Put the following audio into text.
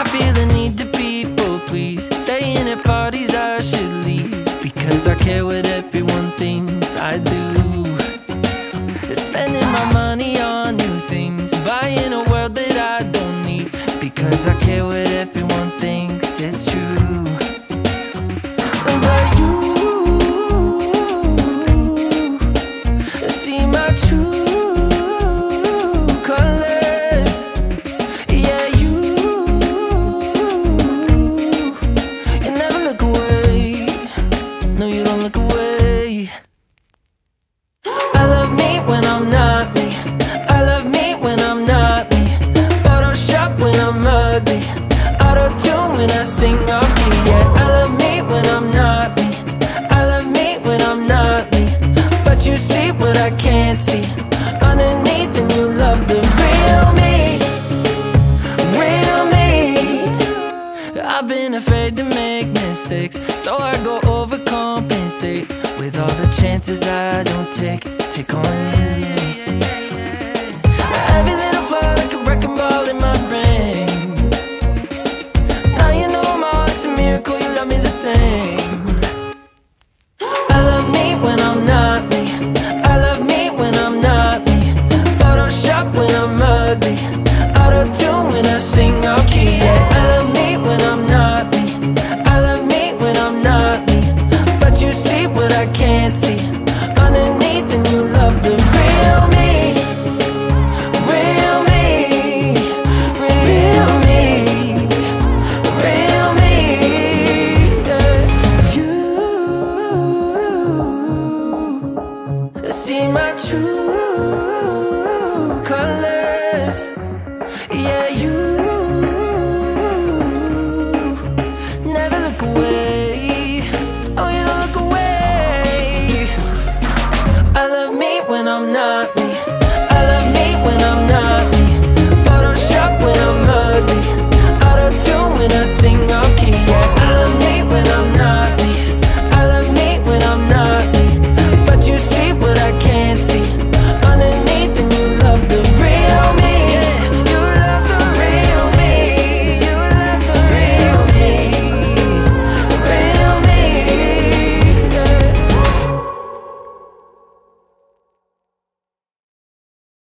feel the need to people please. Staying at parties I should leave, because I care what everyone thinks I do. Spending my money on new things, buying a world that I don't need, because I care what everyone thinks. It's true. But you see my true colors. Yeah, you never look away. No, you don't look away. I love me when I'm not me. I love me when I'm not me. Photoshop when I'm ugly. Autotune when I sing off key. Yeah, I love me when I'm not me. I love me when I'm not me. But you see what I can't see underneath, and you love the real me. Real me. I've been afraid to make mistakes, so I go overcompensate with all the chances I don't take on you.